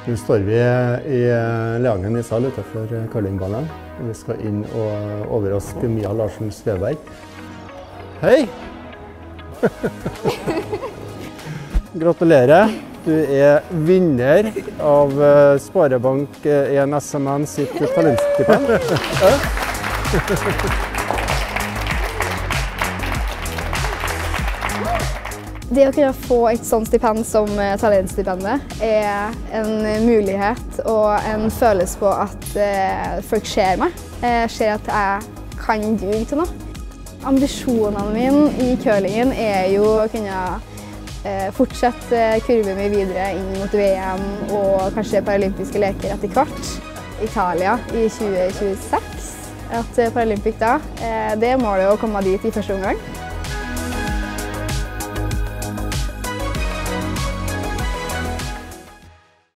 Nå står vi i Leangen ishall utenfor curlingbanen. Vi skal inn og overraske Mia Larsen Sveberg. Hei! Gratulerer! Du er vinner av Sparebank1 SMN sitt talentstipend. Det å kunne få et sånt stipend som talentstipendet er en mulighet og en følelse på at folk ser meg, ser at jeg kan duge til noe. Ambisjonene mine i curlingen er jo å kunne fortsette kurven min videre inn mot VM og kanskje paralympiske leker etter hvert. Italia i 2026, at Paralympic da, det er målet å komme dit i første omgang.